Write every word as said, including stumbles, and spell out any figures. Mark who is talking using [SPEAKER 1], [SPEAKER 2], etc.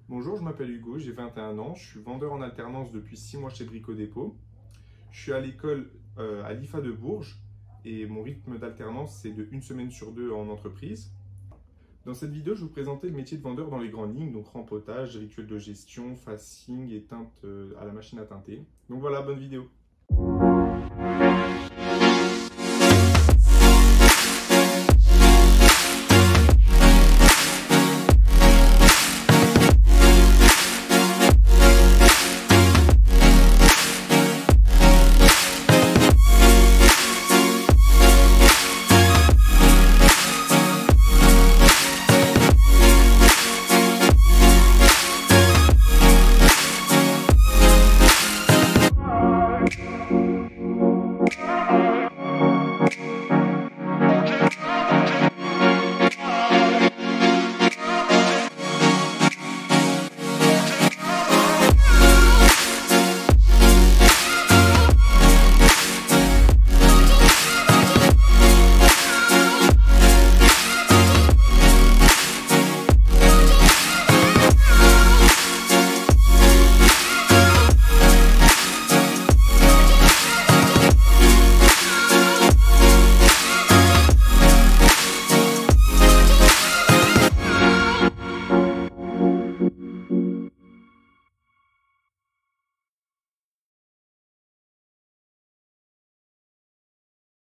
[SPEAKER 1] Bonjour, je m'appelle Hugo, j'ai vingt et un ans, je suis vendeur en alternance depuis six mois chez Brico Dépôt. Je suis à l'école euh, à l'I F A de Bourges et mon rythme d'alternance c'est de une semaine sur deux en entreprise. Dans cette vidéo, je vais vous présenter le métier de vendeur dans les grandes lignes, donc rempotage, rituel de gestion, facing et teinte euh, à la machine à teinter. Donc voilà, bonne vidéo.